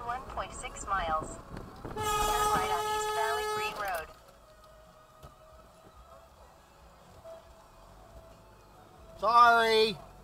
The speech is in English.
1.6 miles. Turn right on East Valley Green Road. Sorry.